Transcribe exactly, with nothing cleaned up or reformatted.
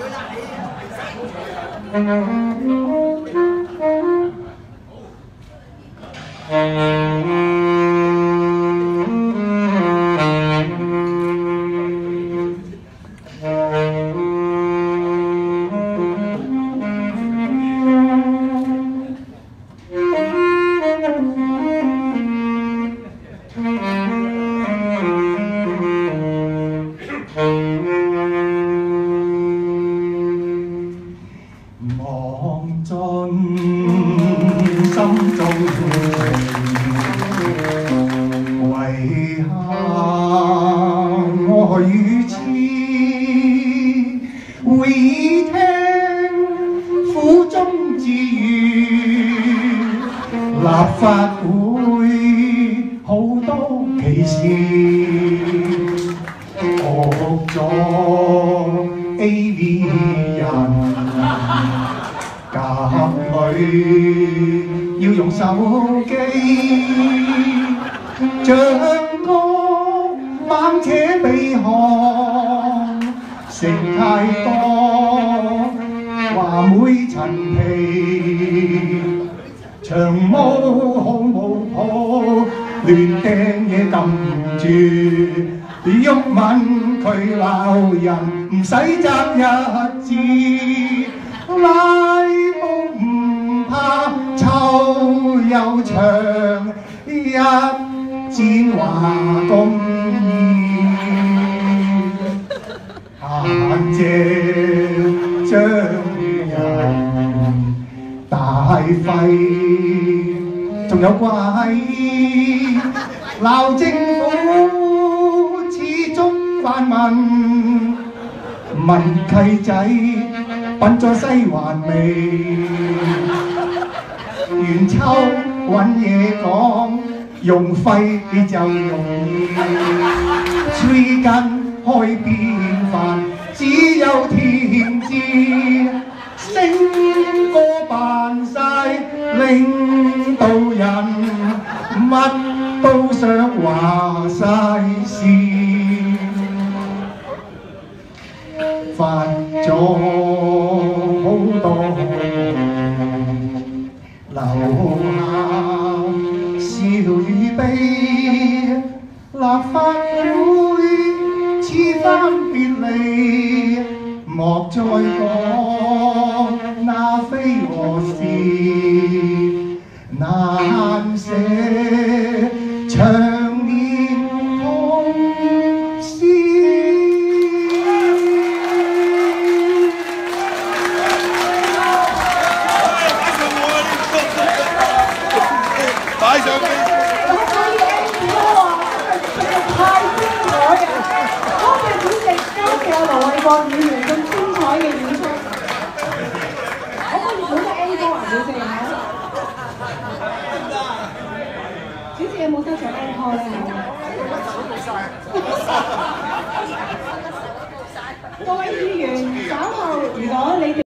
望盡心中情，為何我如此會聽苦中之語？立法會好多歧視，學咗 A V 人。甲女要用手機，像個猛且鼻鼾，食太多話妹陳皮，長毛好冇譜，亂掟嘢撳住，鬱文佢鬧人唔使爭一字。拉布唔怕臭又長，一戰華公義，閒謝張人大費，仲有怪鬧政府始終泛民，問契仔。品咗西環味，元秋揾嘢講，用廢就容易，吹筋開變飯，只有甜字，星哥扮晒領導人，乜都想話晒事。發咗好多留下笑與悲，立法會似番別離，莫再講那非和是，難捨長年痛思。 擺上機。 咁所以 M 字都話佢哋太精彩啊！多謝主席，多謝盧偉國議員咁精彩嘅演出。我可以數得 A 歌啊，主席嚇。主席有冇得唱 A 歌咧？各位議員，稍後如果你哋